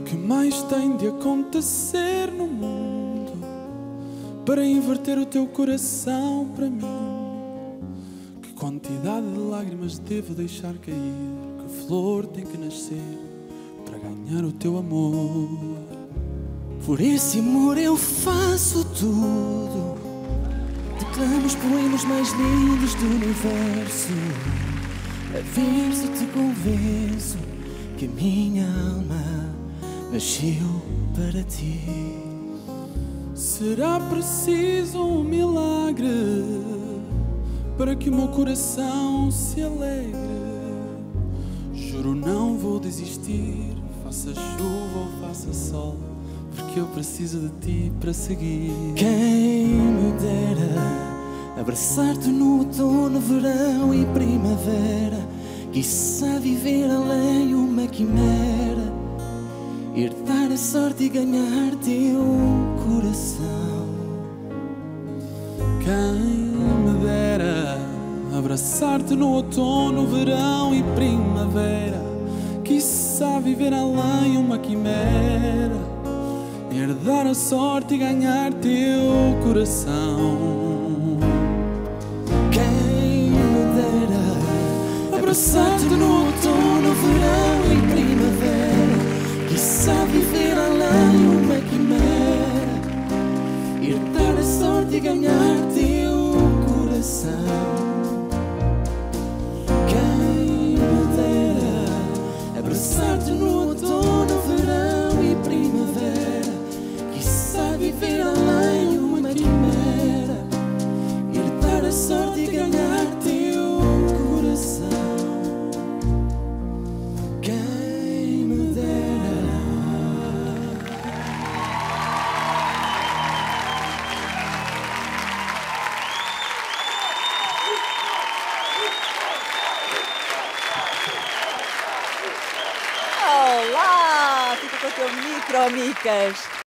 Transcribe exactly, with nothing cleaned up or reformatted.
que mais tem de acontecer no mundo para inverter o teu coração para mim? Que quantidade de lágrimas devo deixar cair? Que flor tem que nascer para ganhar o teu amor? Por esse amor eu faço tudo, declamo os poemas mais lindos do universo. A verso te convenço que a minha alma nasceu para ti. Será preciso um milagre para que o meu coração se alegre. Juro não vou desistir, faça chuva ou faça sol, porque eu preciso de ti para seguir. Quem me dera abraçar-te no outono, verão e primavera, quiçá viver além uma quimera, herdar a sorte e ganhar teu coração. Quem me dera abraçar-te no outono, verão e primavera, quiçá viver além uma quimera, herdar a sorte e ganhar teu coração. Quem me dera abraçar-te no outono, verão e primavera, quiçá viver além uma quimera, herdar a sorte e ganhar teu coração. Quem me dera abraçar-te no outono, verão e primavera, quiçá viver além uma quimera, herdar a sorte e ganhar teu coração. Quem me dera. Olá! Fica com o teu micro, Micas.